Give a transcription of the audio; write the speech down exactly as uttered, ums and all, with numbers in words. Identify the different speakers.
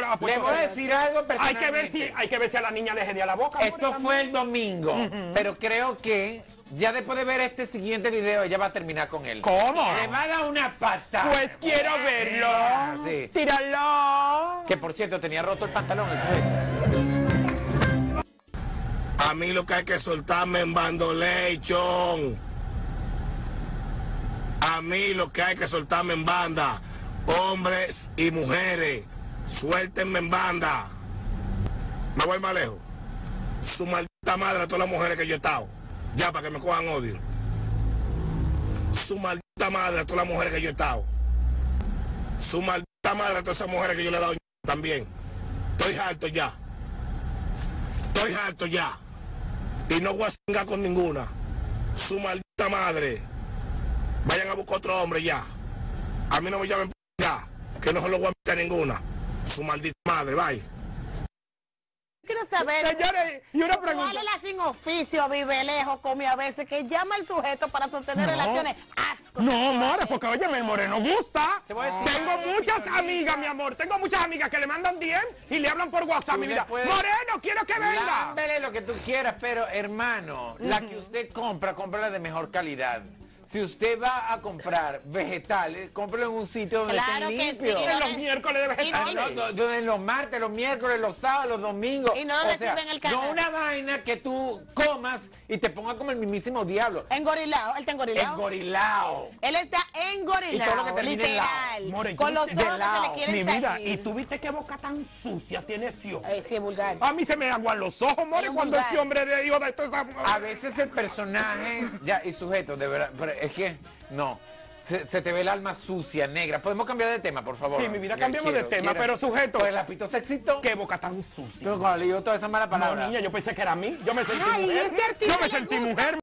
Speaker 1: ah, pues,
Speaker 2: Le voy a decir algo
Speaker 1: hay
Speaker 2: personalmente.
Speaker 1: que ver si hay que ver si a la niña le gedía la boca.
Speaker 2: Esto
Speaker 1: amor,
Speaker 2: fue el domingo, uh-huh. pero creo que ya después de ver este siguiente video ella va a terminar con él.
Speaker 1: ¿Cómo?
Speaker 2: Le va a dar una patada.
Speaker 1: Pues quiero verlo.
Speaker 2: Ah, sí.
Speaker 1: Tíralo.
Speaker 2: Que por cierto tenía roto el pantalón.
Speaker 3: A mí lo que hay que soltarme en bandolation. A mí lo que hay que soltarme en banda. Hombres y mujeres, suéltenme en banda. Me voy más lejos. Su maldita madre a todas las mujeres que yo he estado. Ya, para que me cojan odio. Su maldita madre a todas las mujeres que yo he estado. Su maldita madre a todas esas mujeres que yo le he dado también. Estoy harto ya. Estoy harto ya. Y no voy a cingar con ninguna. Su maldita madre. Vayan a buscar otro hombre ya. A mí no me llamen ya. Que no se lo voy a meter a ninguna. Su maldita madre, bye.
Speaker 4: Quiero saber,
Speaker 1: señores, y una pregunta.
Speaker 4: ¿cuál es la sin oficio, vive lejos, come a veces, que llama al sujeto para sostener
Speaker 1: No.
Speaker 4: relaciones? Asco.
Speaker 1: No, amor, porque oye, el moreno gusta.
Speaker 2: Te voy a decir
Speaker 1: Tengo
Speaker 2: algo,
Speaker 1: muchas
Speaker 2: Pistolita.
Speaker 1: amigas, mi amor. Tengo muchas amigas que le mandan D M y le hablan por WhatsApp,
Speaker 2: Tú
Speaker 1: mi
Speaker 2: le
Speaker 1: vida.
Speaker 2: puedes-
Speaker 1: Moreno, quiero que venga.
Speaker 2: Lámbele lo que tú quieras, pero hermano, la que usted compra, cómprala de mejor calidad. Si usted va a comprar vegetales, cómpralo en un sitio donde
Speaker 4: Claro
Speaker 2: estén
Speaker 4: que
Speaker 2: limpios.
Speaker 4: sí,
Speaker 1: En los miércoles de
Speaker 2: Ah,
Speaker 1: vegetales.
Speaker 2: no, no, no, en los martes, los miércoles, los sábados, los domingos.
Speaker 4: Y no lo
Speaker 2: O sea,
Speaker 4: reciben en el canal.
Speaker 2: no una vaina que tú comas y te ponga como el mismísimo diablo.
Speaker 4: Engorilado, él está engorilado.
Speaker 2: Engorilado.
Speaker 4: Él está engorilado,
Speaker 2: Y todo lo que termine en lao.
Speaker 4: literal.
Speaker 1: More,
Speaker 4: con
Speaker 1: yo
Speaker 4: los
Speaker 1: te-
Speaker 4: ojos
Speaker 2: de
Speaker 4: que se
Speaker 2: lao.
Speaker 4: le quieren
Speaker 1: Mi vida,
Speaker 4: salir.
Speaker 1: ¿y tú viste qué boca tan sucia tiene ese hombre?
Speaker 4: Eh, sí, es vulgar.
Speaker 1: A mí se me aguan los ojos, more,
Speaker 4: Es un
Speaker 1: cuando
Speaker 4: vulgar.
Speaker 1: ese hombre le dijo de esto.
Speaker 2: A veces el personaje, ya, y sujeto, de verdad, pero es que, no, se, se te ve el alma sucia, negra. ¿Podemos cambiar de tema, por favor?
Speaker 1: Sí, mi vida,
Speaker 2: Ya
Speaker 1: cambiemos de tema, pero sujeto.
Speaker 2: Pues la pito se excitó.
Speaker 1: Qué boca tan sucia.
Speaker 2: Pero cuando le digo toda esa mala
Speaker 1: No,
Speaker 2: palabra.
Speaker 1: niña, yo pensé que era a mí. Yo me sentí
Speaker 4: Ay,
Speaker 1: mujer.
Speaker 4: este artista
Speaker 1: Yo me
Speaker 4: le
Speaker 1: sentí
Speaker 4: gusta.
Speaker 1: mujer.